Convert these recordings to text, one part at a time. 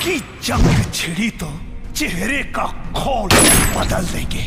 की जंग छिड़ी तो चेहरे का खोल बदल देंगे।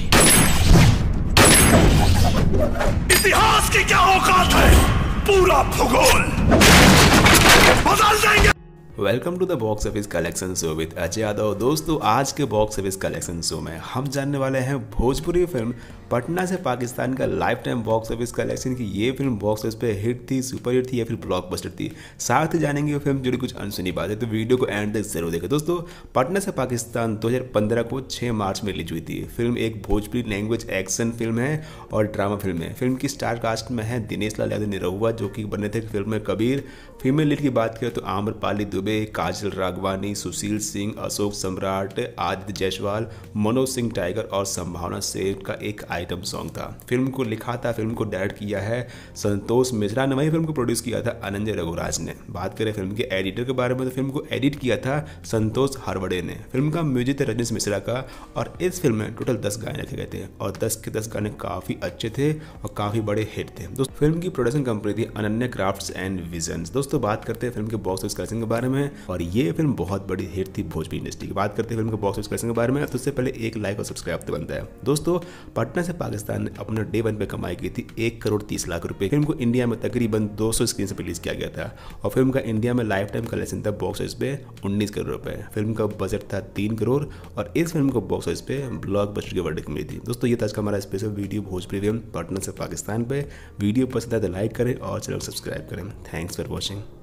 इतिहास की क्या औकात है, पूरा भूगोल बदल देंगे। Welcome to the box office collection show with Ajay Yadav. दोस्तों, आज के बॉक्स ऑफिस कलेक्शन शो में हम जानने वाले हैं भोजपुरी फिल्म पटना से पाकिस्तान का life time box office collection की। ये फिल्म बॉक्स ऑफिस पे हिट थी, सुपर हिट थी या फिर ब्लॉकबस्टर थी। साथ ही जानेंगे वो फिल्म जुड़ी कुछ अनसुनी बात है, तो वीडियो को एंड तक जरूर देखें। दोस्तों, पटना से पाकिस्तान 2015 को 6 मार्च में रिलीज हुई थी। फिल्म एक भोजपुरी लैंग्वेज एक्शन फिल्म है और ड्रामा फिल्म है। फिल्म की स्टार कास्ट में है दिनेश लाल यादव निरहुआ, जो कि बने थे फिल्म में कबीर। फीमेल लीड की बात करें तो आम्रपाली दुबे, काजल राघवानी, सुशील सिंह, अशोक सम्राट, आदित्य जायसवाल, मनोज सिंह टाइगर और संभावना सेठ का एक आइटम सॉन्ग था। फिल्म को लिखा था, फिल्म को डायरेक्ट किया है संतोष मिश्रा ने। वही फिल्म को प्रोड्यूस किया था अनंजय रघुराज ने। बात करें फिल्म के एडिटर के बारे में तो फिल्म को एडिट किया था संतोष हरवड़े ने। फिल्म का म्यूजिक था रजनीश मिश्रा का और इस फिल्म में टोटल 10 गाने रखे गए थे और 10 के 10 गाने काफ़ी अच्छे थे और काफ़ी बड़े हिट थे। दोस्तों, फिल्म की प्रोडक्शन कंपनी थी अनन्या क्राफ्ट्स एंड विजन्स। दोस्तों, बात करते हैं फिल्म के बॉक्स ऑफिस कलेक्शन के बारे में और ये फिल्म बहुत बड़ी हिट थी भोजपुरी इंडस्ट्री की। बात करते हैं फिल्म के बॉक्स ऑफिस कलेक्शन के बारे में तो उससे पहले एक लाइक और सब्सक्राइब तो बनता है। दोस्तों, पटना से पाकिस्तान ने अपना डे 1 पे कमाई की थी 1,30,00,000 रुपए। फिल्म को इंडिया में तकरीबन 200 स्क्रीन से रिलीज किया गया था और फिल्म का इंडिया में लाइफ टाइम कलेक्शन था बॉक्स ऑफिस पे 19 करोड़ रुपए। फिल्म का बजट था 3 करोड़ और इस फिल्म को बॉक्स ऑफिस पे ब्लॉकबस्टर की वर्डिक्ट मिली थी। दोस्तों, ये था आज का हमारा special video Bhojpuri film Patna से पाकिस्तान पे। वीडियो पसंद आए तो लाइक करें और चैनल सब्सक्राइब करें। Thanks for watching.